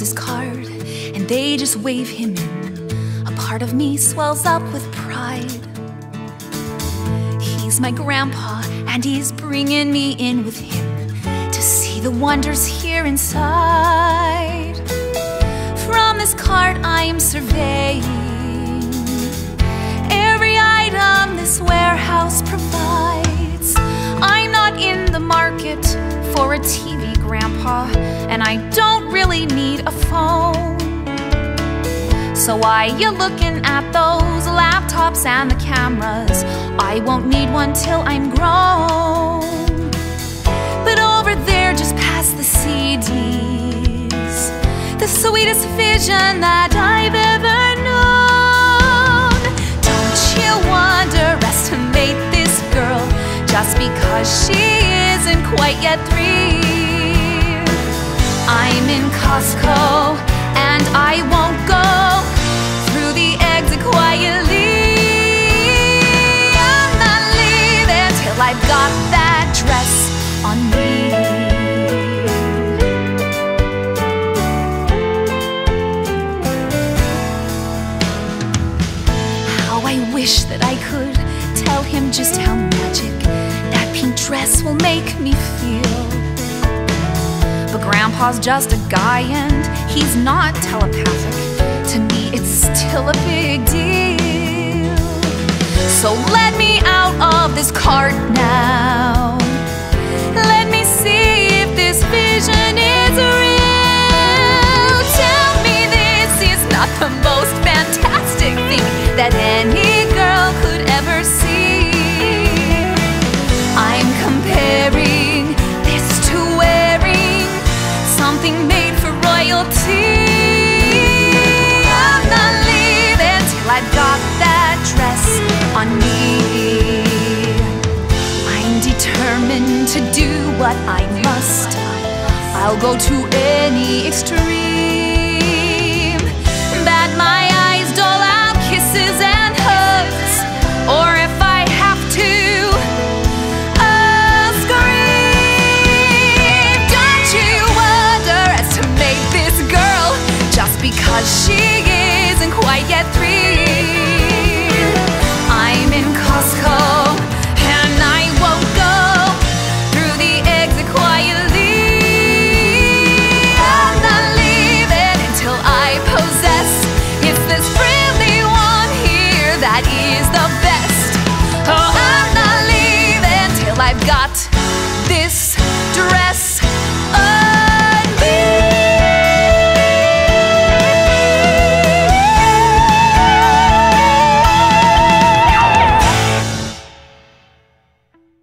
his card and they just wave him in, a part of me swells up with pride. He's my grandpa and he's bringing me in with him to see the wonders here inside. From this cart I am surveying every item this warehouse provides. I'm not in the market for a TV, Grandpa, and I don't really need a phone. So why you looking at those laptops and the cameras? I won't need one till I'm grown. But over there just past the CDs, the sweetest vision that I've ever known. Don't you underestimate this girl just because she isn't quite yet 3. I'm in Costco and I won't go through the exit quietly. I'm not leaving till I've got that dress on me. How I wish that I could tell him just how magic that pink dress will make me feel. But Grandpa's just a guy and he's not telepathic. To me it's still a big deal. So let me out of this cart now. Let me see if this vision is real. Tell me this is not the most fantastic thing that any girl could ever see. I'm comparing this to wearing something made for royalty. I'm not leaving till I've got that dress on me. I'm determined to do what I must. I'll go to any extreme that my eyes dole out kisses and hugs, or if I have to because she isn't quite yet 3. I'm in Costco